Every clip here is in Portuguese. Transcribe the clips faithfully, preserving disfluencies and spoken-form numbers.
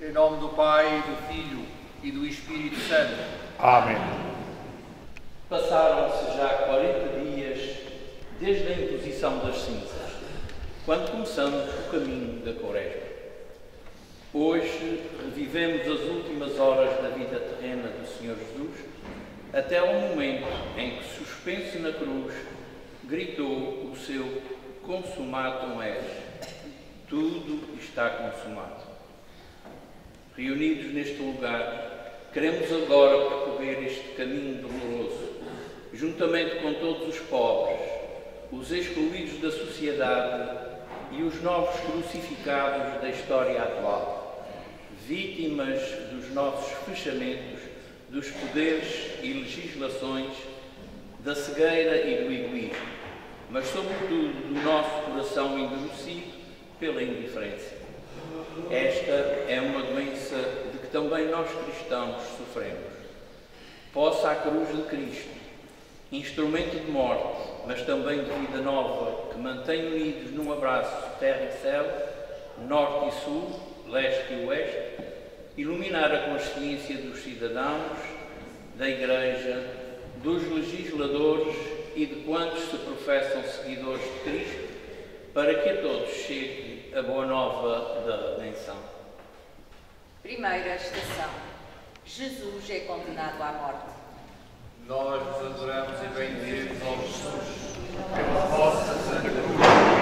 Em nome do Pai, do Filho e do Espírito Santo. Amém. Passaram-se já quarenta dias desde a imposição das cinzas, quando começamos o caminho da Quaresma. Hoje revivemos as últimas horas da vida terrena do Senhor Jesus, até ao momento em que, suspenso na cruz, gritou o seu consumatum est. Tudo está consumado. Reunidos neste lugar, queremos agora percorrer este caminho doloroso, juntamente com todos os pobres, os excluídos da sociedade e os novos crucificados da história atual, vítimas dos nossos fechamentos, dos poderes e legislações, da cegueira e do egoísmo, mas sobretudo do nosso coração endurecido pela indiferença. Esta é uma doença de que também nós cristãos sofremos. Possa a cruz de Cristo, instrumento de morte, mas também de vida nova, que mantém unidos num abraço terra e céu, norte e sul, leste e oeste, iluminar a consciência dos cidadãos, da Igreja, dos legisladores e de quantos se professam seguidores de Cristo, para que a todos chegue a boa nova da redenção. Primeira estação. Jesus é condenado à morte. Nós vos adoramos e bendizemos, ó Jesus, pela vossa santa cruz.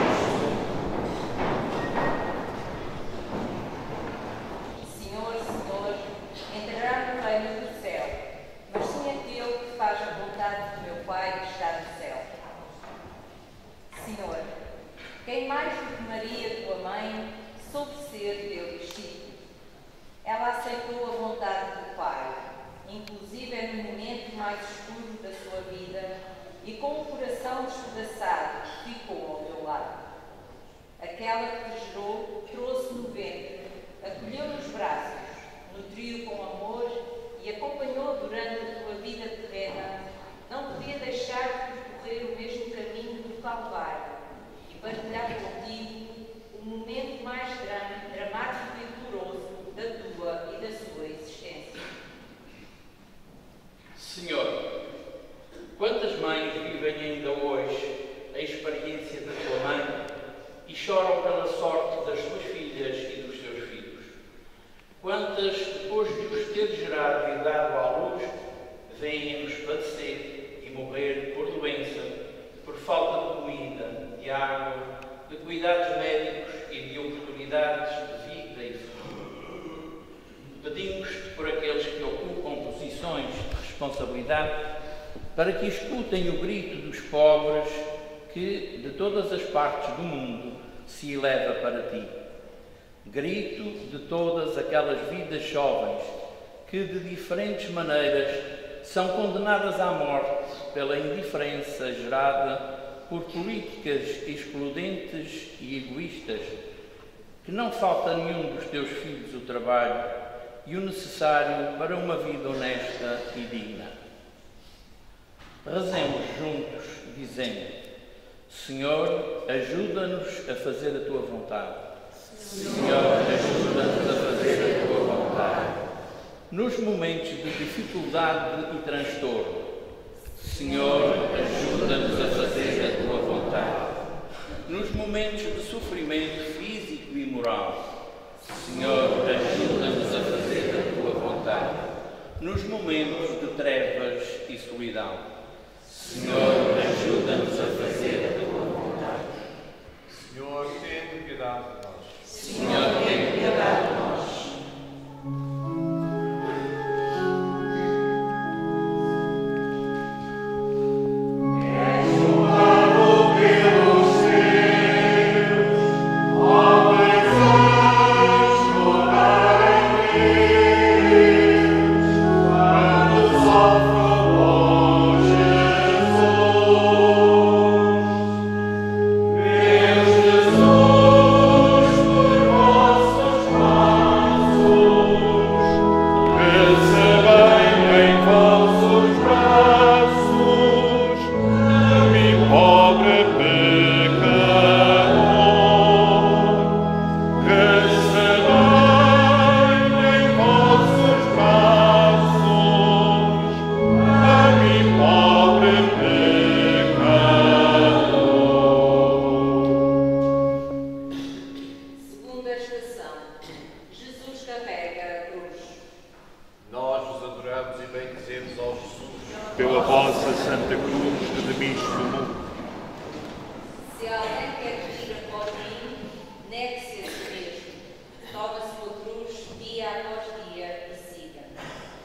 Senhor, Senhor, entrará no reino do céu, mas sim aquele que faz a vontade do meu Pai que está no céu. Senhor, quem mais do que Maria, tua mãe, soube ser teu discípulo? Ela aceitou a vontade do Pai, inclusive no momento mais escuro da sua vida, e com o coração despedaçado, ficou ao teu lado. Aquela que te gerou, trouxe no ventre, acolheu nos braços, nutriu com amor e acompanhou durante a tua vida terrena, não podia deixar de percorrer o mesmo caminho do Calvário e partilhar contigo o momento mais dramático e doloroso da tua e da sua existência. Senhor, quantas mães vivem ainda hoje a experiência da tua mãe e choram pela sorte das suas filhas e dos seus filhos? Quantas, depois de os ter gerado e dado à luz, vêm-nos padecer e morrer por doença, por falta de comida, de água, de cuidados médicos e de oportunidades de vida e futuro? Pedimos-te por aqueles que ocupam posições de responsabilidade, para que escutem o grito dos pobres que, de todas as partes do mundo, se eleva para ti. Grito de todas aquelas vidas jovens que, de diferentes maneiras, são condenadas à morte pela indiferença gerada por políticas excludentes e egoístas, que não falta a nenhum dos teus filhos o trabalho e o necessário para uma vida honesta e digna. Rezemos juntos, dizendo: Senhor, ajuda-nos a fazer a tua vontade. Senhor, ajuda-nos a fazer a tua vontade. Nos momentos de dificuldade e transtorno, Senhor, ajuda-nos a fazer a tua vontade. Nos momentos de sofrimento físico e moral, Senhor, ajuda-nos a fazer a tua vontade. Nos momentos de trevas e solidão, Senhor, ajuda-nos a fazer a tua vontade. Senhor, tenha piedade de nós. Senhor, tenha piedade de nós. Senhor, vossa Santa Cruz, redimiste o mundo. Se alguém quer vir após mim, negue-se a si mesmo. Tome a sua cruz dia após dia e siga-me.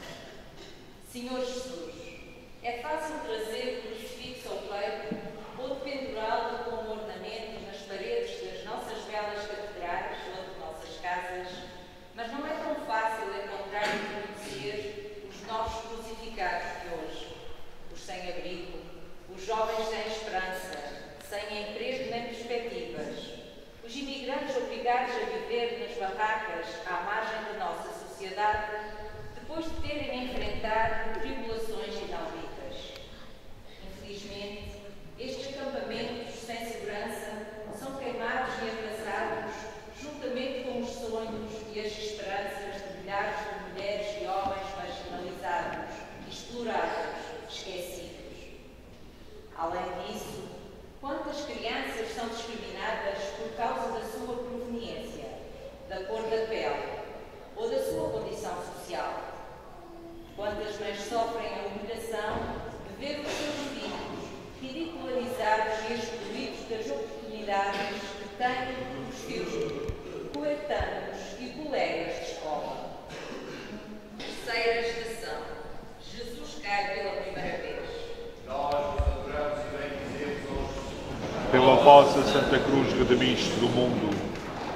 Senhor Jesus, é fácil trazer o crucifixo ao peito ou pendurá-lo como ornamento nas paredes das nossas belas catedrais ou de nossas casas, mas não é tão fácil encontrar e reconhecer os novos crucificados de hoje, os sem-abrigo, os jovens sem esperança, sem emprego nem perspectivas, os imigrantes obrigados a viver nas barracas à margem da nossa sociedade, depois de terem a enfrentar tribulações inauditas. Infelizmente, estes acampamentos sem segurança são queimados e abraçados juntamente com os sonhos e as esperanças de milhares de mulheres e homens marginalizados, explorados, esquecidos. Além disso, quantas crianças são discriminadas por causa da sua proveniência, da cor da pele ou da sua condição social? Quantas mães sofrem a humilhação de ver os seus filhos ridicularizados e excluídos das oportunidades que têm os seus coetanos e colegas de escola? Terceira estação. Jesus cai pela primeira vez. Nós vos adoramos e bendizemos hoje. Pela vossa Santa Cruz, redimiste do mundo.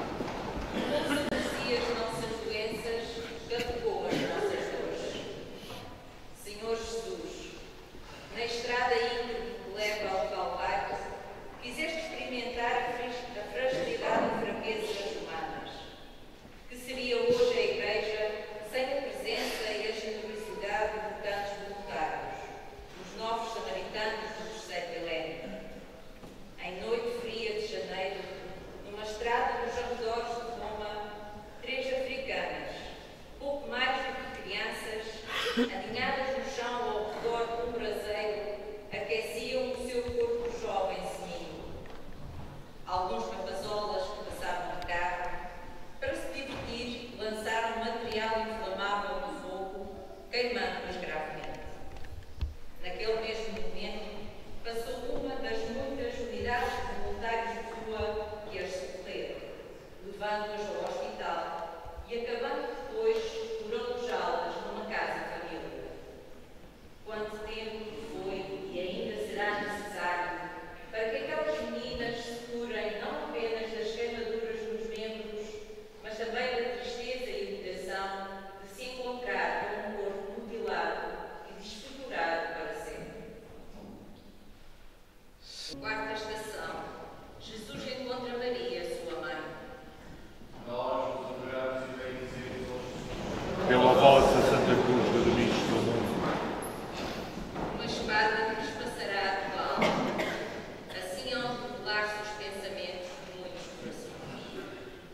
Conhecia as nossas doenças, carregou as nossas dores. Senhor Jesus, na estrada íngreme que leva ao Calvário, quiseste experimentar a fris- a fragilidade e fraquezas humanas. Que seria hoje a Igreja sem a presença e a generosidade de tantos voluntários, os novos samaritanos do terceiro milénio? Em noite fria de janeiro, numa estrada nos arredores de Roma, três africanas, pouco mais do que crianças, aninhadas no chão ao redor de um braseiro, aqueciam o seu corpo jovem seminho. Alguns rapazolas que passavam a carro, para se divertir, lançaram material inflamável no fogo, queimando-os gravemente. Naquele mesmo momento, passou uma das muitas unidades de voluntários de rua que as socorreram, levando-as ao hospital e acabando depois por alojá-las numa casa família. Quanto tempo foi e ainda será necessário para que aquelas meninas se curem não apenas das queimaduras nos membros, mas também da tristeza e humilhação de se encontrar com um corpo mutilado e desfigurado para sempre? Quarta estação. Jesus encontra Maria, sua mãe. Nós vos adoramos e bendizemos hoje. Pela vossa Santa Cruz, redimiste do mundo. Uma espada que nos passará a atual. Assim hão de revelar-se os pensamentos de muitos corações.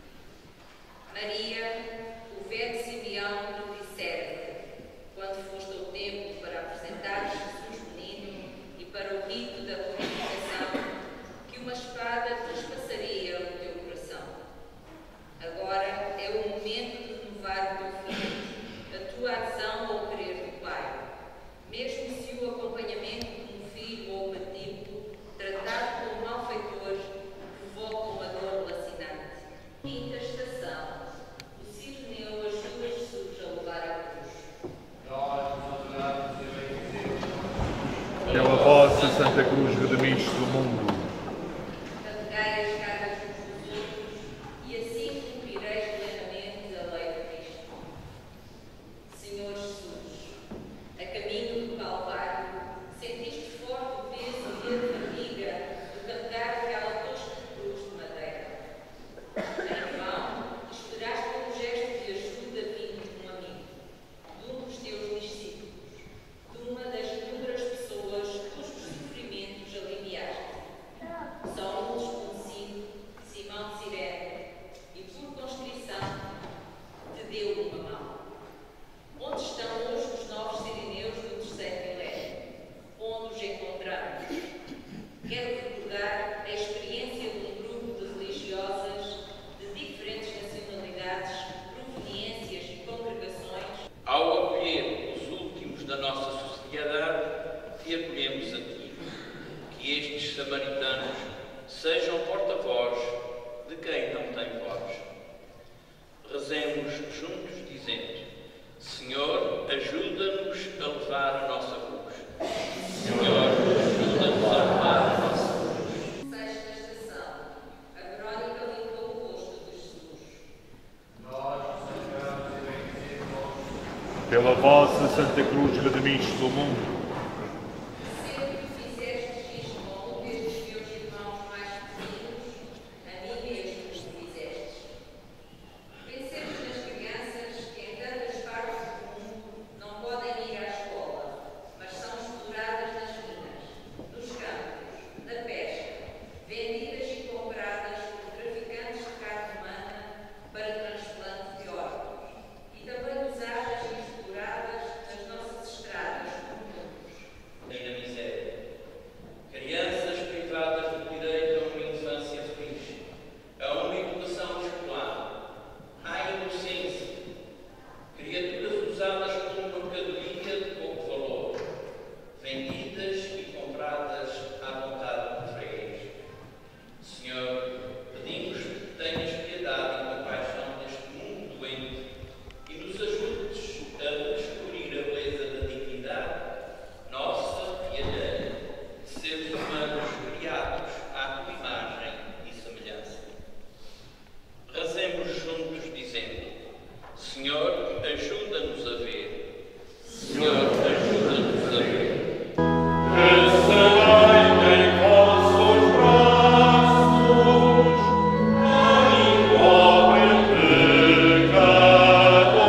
Maria, o velho Simeão não dissera, quando foste ao templo para apresentar Jesus menino e para o rito da purificação, que uma espada traspassaria o teu coração. Agora é o momento de renovar o teu filho, a tua adesão ao querer do Pai, mesmo se o acompanhamento de um filho ou batido, tratado como malfeitor, provoca uma dor lacinante. Quinta estação. O Sireneu ajuda Jesus a levar a cruz. Nós vos adoramos e bendizemos hoje. Pela vossa Santa Cruz, redimiste do mundo. Carregai as cargas uns dos outros e assim cumprireis plenamente a lei de Cristo. Senhor Jesus, a caminho do Calvário, sentiste forte o peso e a fadiga de carregar aquela tosca cruz de madeira. Em vão, esperaste um gesto de ajuda vindo de um amigo, de um dos teus discípulos, de uma das inúmeras pessoas cujos sofrimentos aliviaste. Rezemos juntos dizendo: Senhor, ajuda-nos a levar a nossa cruz. Senhor, ajuda-nos a levar a nossa cruz. Sexta estação. A Verónica limpou o rosto de Jesus. Pela vossa Santa Cruz, redimiste do mundo. Sempre que fizestes isto com um destes meus irmãos mais pequeninos, a mim mesmo os fizestes. Pensemos nas crianças que em tantas partes do mundo não podem ir à escola, mas são exploradas nas minas, nos campos, na pesca, vendidas e compradas por traficantes de carne humana para transplante de órgãos, e também usadas e exploradas nas nossas estradas comuns. E na miséria. Crianças privadas do direito a uma infância feliz, a uma educação escolar, à inocência. Criaturas usadas como mercadoria de pouco valor, vendidas e compradas à vontade de freguês. Senhor, pedimos que tenhas piedade e compaixão deste mundo doente e nos ajudes a descobrir a beleza da dignidade, nossa e alheia, de seres humanos criados à tua imagem e semelhança. Rezemos juntos dizendo: Senhor, ajuda-nos a ver. Senhor, ajuda-nos a ver. Recebei em vossos braços a mim, pobre pecador.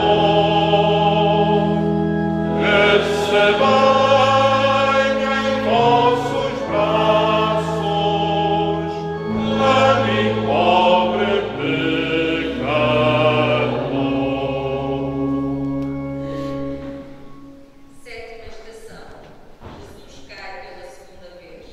Recebei em vossos braços a mim, pobre pecador. Sétima estação. Jesus cai pela segunda vez.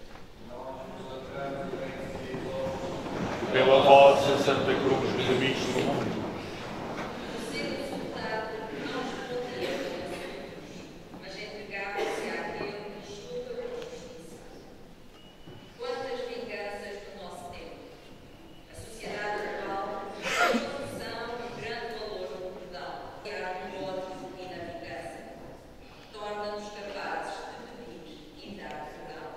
Pela vossa Santa Cruz, redimiste do mundo. O seu resultado não respondia pelos outros, mas entregava-se àquele que julga com justiça. Quantas vinganças do nosso tempo! A sociedade atual tem noção do grande valor do perdão, que há no ódio e na vingança. Torna-nos capazes de pedir e dar perdão.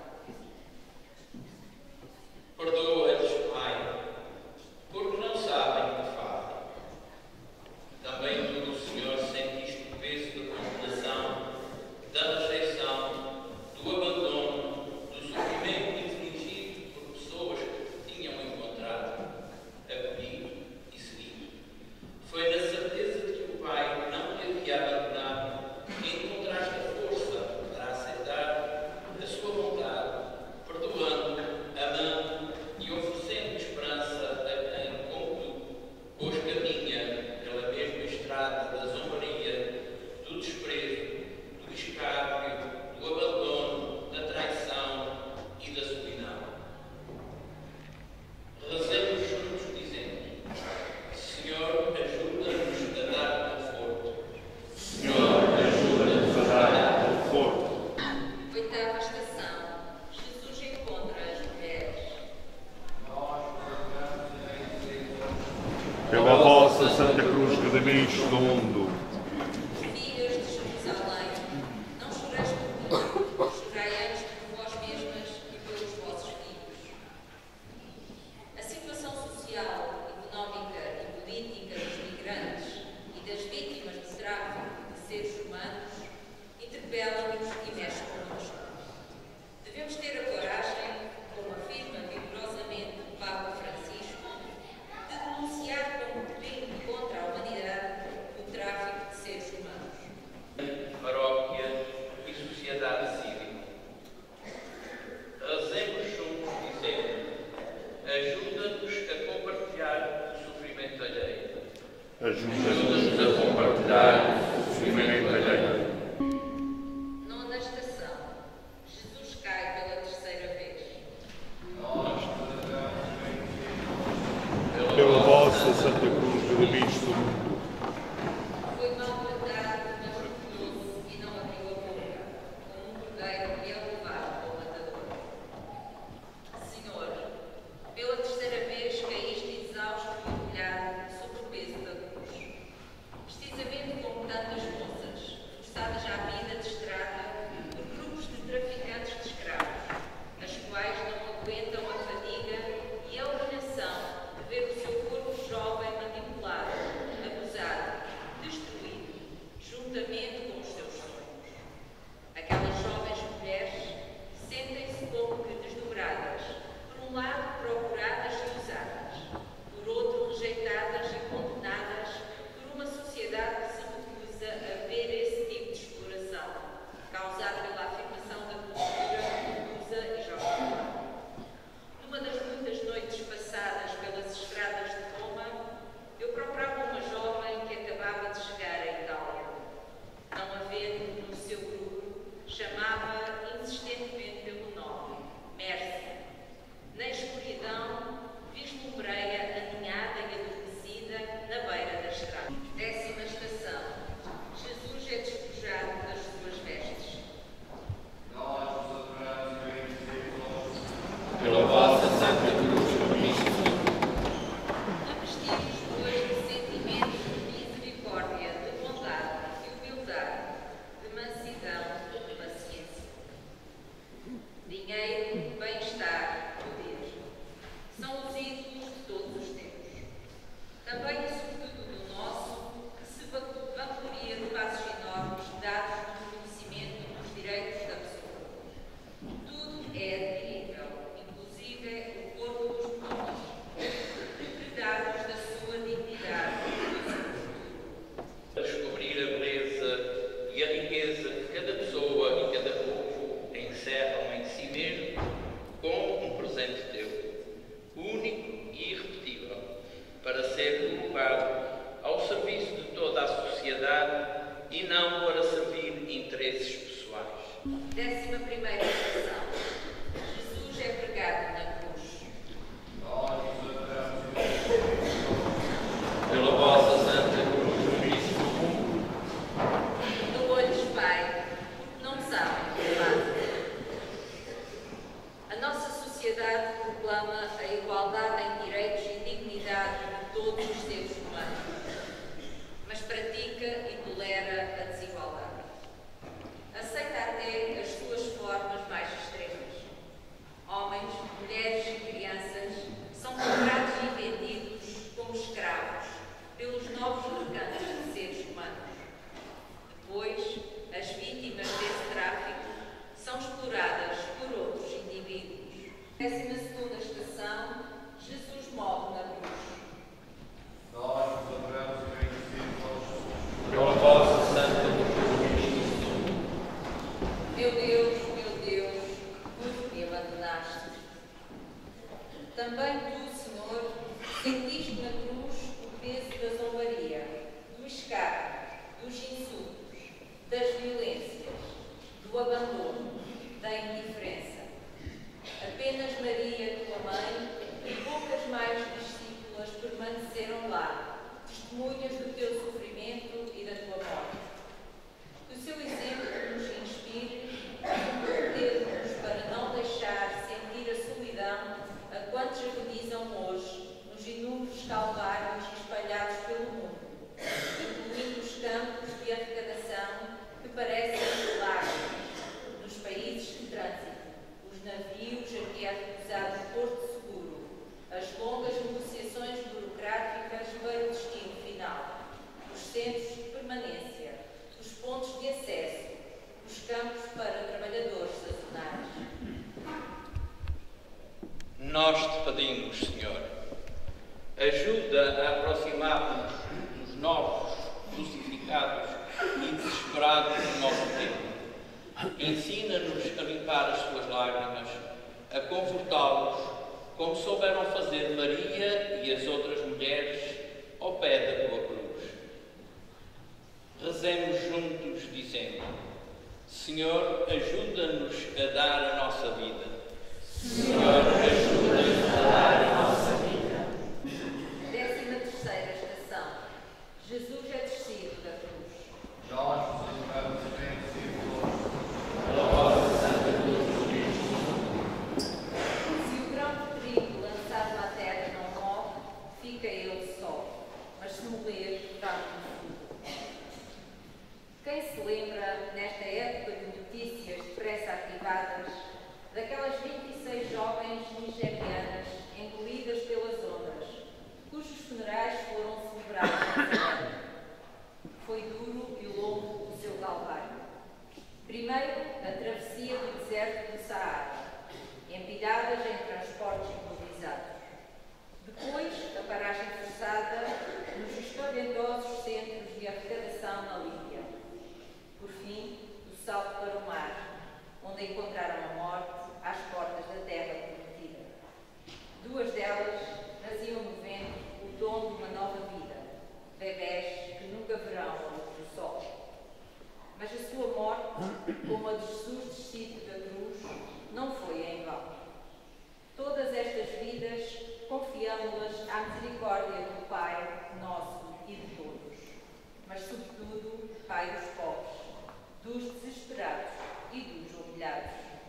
Perdoa-lhes, Pai, porque não sabem o que fazem. Também tu, Senhor, sentiste o peso da condenação, da rejeição, do abandono, do sofrimento infligido por pessoas que te tinham encontrado, acolhido e seguido. Foi na certeza de que o Pai não te havia abandonado que encontraste a força para aceitar a sua vontade, perdoando, amando e oferecendo esperança a quem, como tu, hoje caminha pela mesma estrada da zombaria, do desprezo, do escárnio, do abandono, da traição e da solidão. Rezemos juntos dizendo: Senhor, ajuda-nos a dar conforto. Senhor, ajuda-nos a dar conforto. Oitava estação. Jesus encontra as mulheres. Pela vossa Santa Cruz, redimiste do mundo. Filhas de Jerusalém, não choreis por mim, chorai antes por vós mesmas e pelos vossos filhos. A situação social, económica e política dos migrantes e das vítimas de tráfico de seres humanos interpela-nos e mexe connosco. Devemos ter a coragem, como afirma vigorosamente o Papa Francisco, de denunciar como crime contra a humanidade o tráfico de seres humanos. Paróquia e sociedade civil. Rezemos juntos dizendo: ajuda-nos a compartilhar o sofrimento alheio. Ajuda-nos a compartilhar o sofrimento alheio. Nona estação. Jesus cai pela terceira vez. Pela vossa Santa Cruz, redimiste do mundo. Foi maltratado, mas orgulhoso e não abriu a boca, como um cordeiro que é levado ao matador. Senhor, pela terceira vez caíste exausto e humilhado sob o peso da cruz. e não para servir interesses pessoais. Décima primeira estação. Jesus é pregado na cruz. Nós vos adoramos Pela vossa santa cruz, Cristo do mundo, Perdoa-lhes, Pai, porque não sabem o que fazem. A nossa sociedade proclama a igualdade em direitos e dignidade de todos os seres humanos, mas pratica e tolera a desigualdade. Aceita até as suas formas mais extremas. Homens, mulheres e crianças são comprados e vendidos como escravos pelos novos mercantes de seres humanos. Depois, as vítimas desse tráfico são exploradas por outros indivíduos. Décima segunda estação, Jesus morre na cruz. Nós vos adoramos e bendizemos, ó Jesus. pela vossa santa cruz, Meu Deus, meu Deus, por que me abandonaste? Também tu, Senhor, sentiste na cruz o peso da zombaria, do escárnio, dos insultos, das violências, do abandono, da indiferença. Apenas Maria, tua mãe, e poucas mais discípulas permaneceram lá, testemunhas do teu sofrimento e da tua morte. Que o seu exemplo nos inspire a comprometer-nos para não deixar sentir a solidão a quantos agonizam hoje nos inúmeros calvários espalhados pelo mundo, incluindo os campos de arrecadação que parecem lágrimas nos países de trânsito, os navios a que é recusado o porto seguro, as longas negociações burocráticas para o destino final, os centros de permanência, os pontos de acesso, os campos para trabalhadores sazonais. nós te pedimos, Senhor, ajuda a aproximar-nos dos novos, crucificados e desesperados do nosso tempo. Ensina-nos a limpar as suas lágrimas, a confortá-los, como souberam fazer Maria e as outras mulheres ao pé da tua cruz. Rezemos juntos, dizendo: Senhor, ajuda-nos a dar a nossa vida. Senhor, ajuda-nos a dar a nossa vida. Décima terceira estação. Jesus é descido da cruz. Nós vos adoramos e bendizemos, ó Jesus. Pela vossa santa cruz, Cristo. Se o grão de trigo lançado à terra não morre, fica ele só, mas se morrer, dá no fogo. Quem se lembra, nesta época de notícias depressa ativadas, daquelas vinte e seis jovens nigerianas engolidas pelas ondas, cujos funerais foram celebrados na semana? Foi duro e longo o seu calvário. Primeiro, a travessia do deserto do Saara, empidadas em transportes improvisados. Depois, a paragem forçada nos esplendorosos centros de arrecadação na Líbia. Por fim, o salto para o mar, onde encontraram a morte às portas da terra prometida. Duas delas traziam no vento o dom de uma nova vida, bebés que nunca verão a luz do sol. Mas a sua morte, como a de Jesus descido da cruz, não foi em vão. Todas estas vidas confiamos-las à misericórdia do Pai nosso e de todos, mas sobretudo Pai dos pobres, dos desesperados e dos humilhados.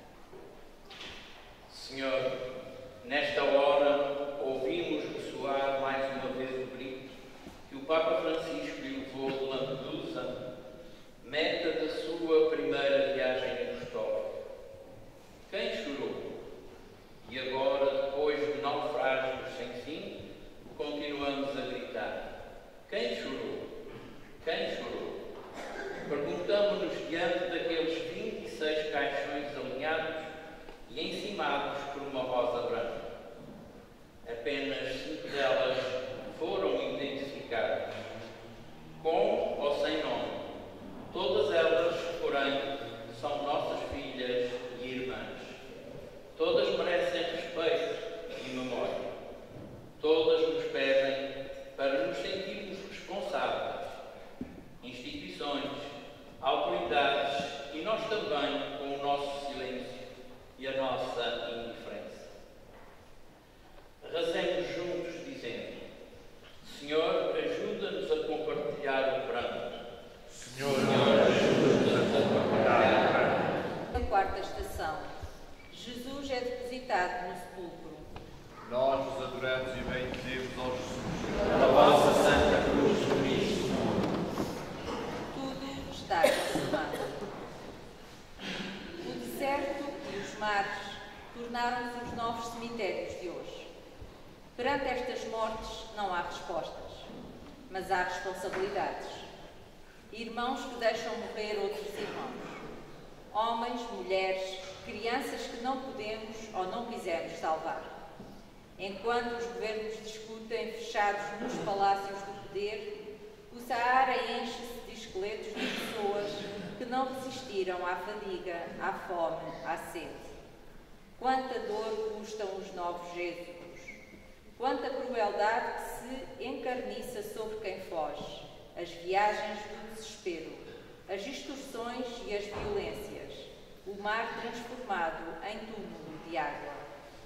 Senhor, nesta hora ouvimos ressoar mais uma vez o grito que o Papa Francisco lhe levou de Lampedusa, meta da sua primeira viagem apostólica. Quem chorou? E agora, depois de naufrágios sem fim, continuamos a gritar: quem chorou? Quem chorou? Perguntamos-nos diante daqueles vinte e seis caixões alinhados e encimados por uma rosa branca. Apenas cinco delas foram identificadas, com ou sem nome. Todas elas, porém, são nossas filhas e irmãs. Todas merecem respeito e memória. Todas nos pedem para nos sentirmos responsáveis. Instituições, cemitérios de hoje. Perante estas mortes não há respostas, mas há responsabilidades. Irmãos que deixam morrer outros irmãos. Homens, mulheres, crianças que não podemos ou não quisermos salvar. Enquanto os governos discutem fechados nos palácios do poder, o Saara enche-se de esqueletos de pessoas que não resistiram à fadiga, à fome, à sede. Quanta dor custam os novos êxodos, quanta crueldade que se encarniça sobre quem foge, as viagens do desespero, as extorsões e as violências, o mar transformado em túmulo de água.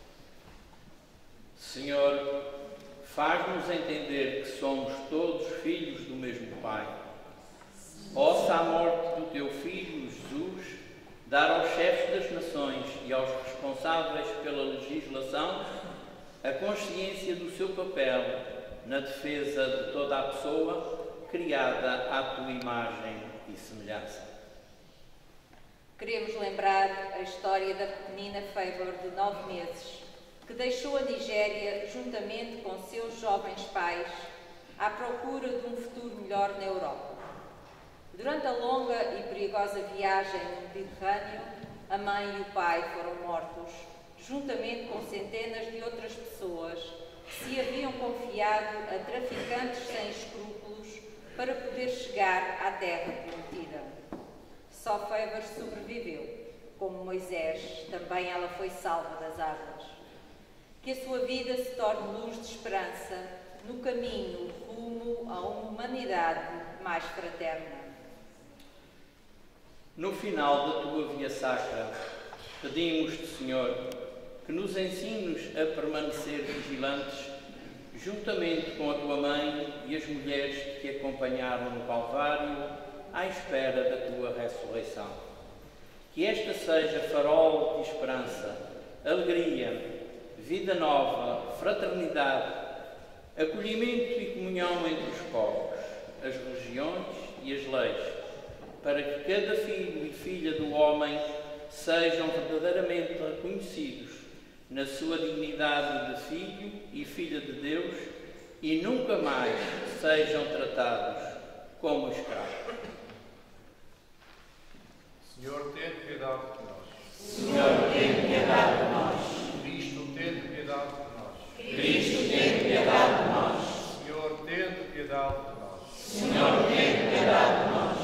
Senhor, faz-nos entender que somos todos filhos do mesmo Pai. Possa a morte do teu Filho, Jesus, dar aos chefes das nações e aos responsáveis pela legislação a consciência do seu papel na defesa de toda a pessoa criada à tua imagem e semelhança. Queremos lembrar a história da pequenina Favor de nove meses, que deixou a Nigéria juntamente com seus jovens pais à procura de um futuro melhor na Europa. Durante a longa e perigosa viagem no Mediterrâneo, a mãe e o pai foram mortos, juntamente com centenas de outras pessoas que se haviam confiado a traficantes sem escrúpulos para poder chegar à terra prometida. Só Favor sobreviveu. Como Moisés, também ela foi salva das águas. Que a sua vida se torne luz de esperança no caminho rumo a uma humanidade mais fraterna. No final da tua via sacra, pedimos-te, Senhor, que nos ensines a permanecer vigilantes, juntamente com a tua mãe e as mulheres que te acompanharam no Calvário, à espera da tua ressurreição. Que esta seja farol de esperança, alegria, vida nova, fraternidade, acolhimento e comunhão entre os povos, as religiões e as leis, para que cada filho e filha do homem sejam verdadeiramente reconhecidos na sua dignidade de filho e filha de Deus e nunca mais sejam tratados como escravos. Senhor, tende piedade de nós. Senhor, tende piedade de nós. Cristo, tende piedade de nós. Cristo, tende piedade de nós. Senhor, tende piedade de nós. Senhor, tende piedade de nós.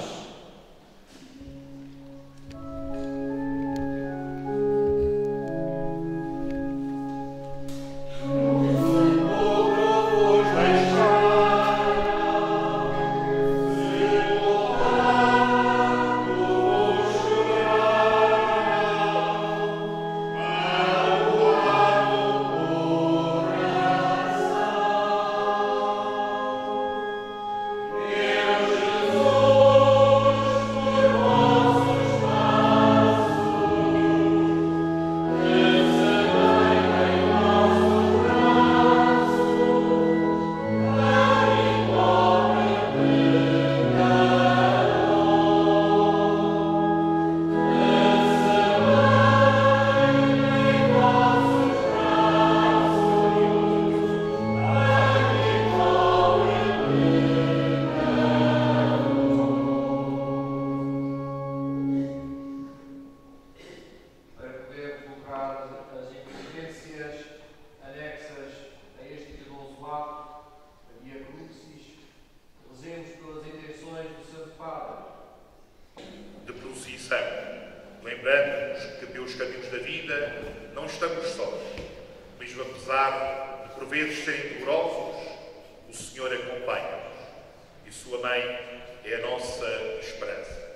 Lembrando-nos que pelos caminhos da vida não estamos sós, mesmo apesar de por vezes serem dolorosos, o Senhor acompanha-nos e sua mãe é a nossa esperança.